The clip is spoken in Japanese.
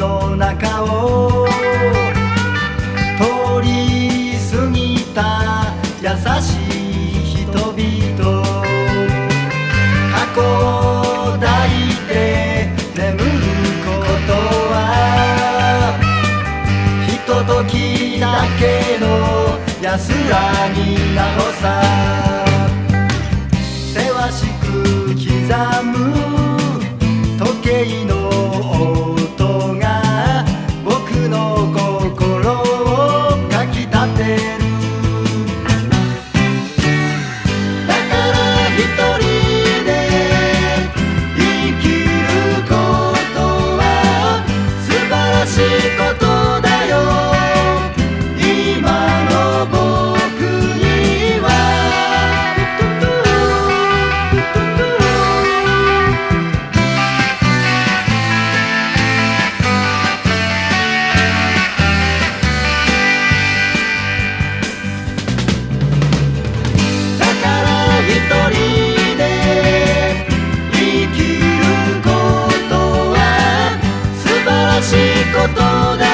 の中を通り過ぎた優しい人々、過去を抱いて眠ることはひとときだけの安らぎなのさ。せわしく刻む時計の音が僕の心をかきたてる。だから一人で生きることは素晴らしいことだよ。今の僕には一人で生きることは素晴らしいことだ。